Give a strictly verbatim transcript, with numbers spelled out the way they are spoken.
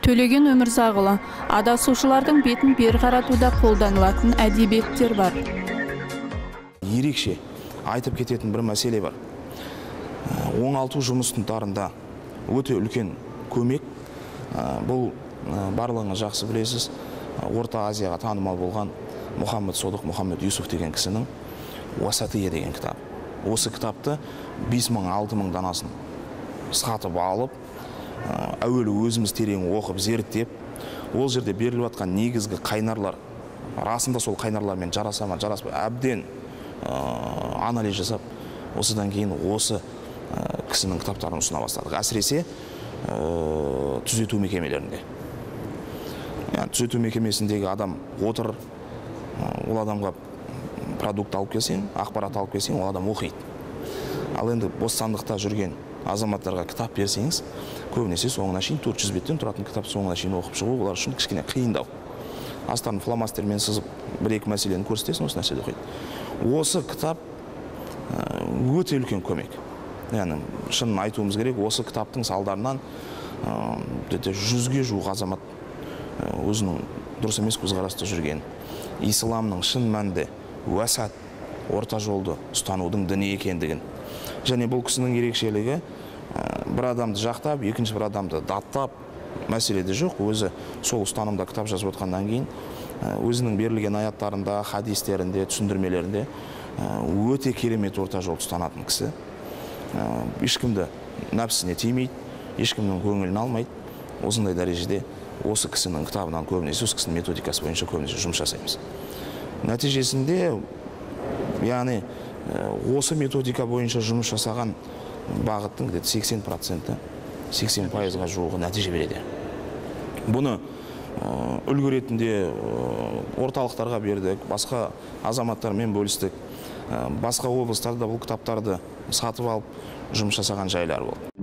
Төлеген Өмірзағұлы, адасушылардың бетін бер қаратуда қолданылатын әдебиеттер бар. Ерекше айтып кететін бір мәселе бар. оңалту жұмыстарында өте үлкен көмек. Бұл барлығыңыз жақсы білесіз, Орта Азияға танымал болған Мұхаммед Содық Мұхаммед Юсуф деген кісінің Уасатия деген кітап. Осы кітапты бес мың алты мың данасын сатып алып, әуелі өзіміз терең оқып, зерттеп, ол жерде беріліп жатқан негізгі қайнарлар, расында сол қайнарлармен жараса ма, жараспай, әбден анализ жасап, осыдан кейін осы кісінің кітаптарын ұсына бастадық. Әсіресе түзету мекемелерінде. Түзету мекемесіндегі адам отыр, ол адамға продукт алып келсең, ақпарат алып келсең, ол адам оқиды. Ал енді бостандықта жүрген азаматтарға кітап берсеңіз, көбінесе соңына шейін төрт жүз беттен тұратын кітап соңына шейін оқып шығу, олар үшін кішкене қиындау. Астарын фломастермен сызып, бір-екі мәселені көрсетесің, осы нәрседе оқиды. Осы кітап өте үлкен көмек. Яғни, шынын айтуымыз керек, осы кітаптың салдарынан жүзге жуық азамат өзінің дұрыс емес көзқараста жүрген, исламның шын мәнінде уасат, орта жолды ұстанудың діни екендігін. Және бұл кісінің ерекшелігі бір адамды жақтап, екінші бір адамды даттап мәселеде жоқ. Өзі сол ұстанымда кітап жазып отқаннан кейін, өзінің берілген аяттарында, хадистерінде, түсіндірмелерінде өте керемет орта жол ұстанатын кісі. Ешкімді нәпсісіне тимейді, ешкімнің көңілін алмайды. Осындай дәрежеде осы кісінің кітабынан көбінесе, осы кісінің методикасы бойынша көбінесе жұмыс жасаймыз. Нәтижесінде, яғни осы методика бойынша жұмыс жасаған бағыттың сексен проценті, сексен пайызға жуығы нәтиже береді. Бұны үлгі ретінде орталықтарға бердік, басқа азаматтармен бөлістік, басқа облыстарда бұл кітаптарды сатып алып жұмыс жасаған жайлар болды.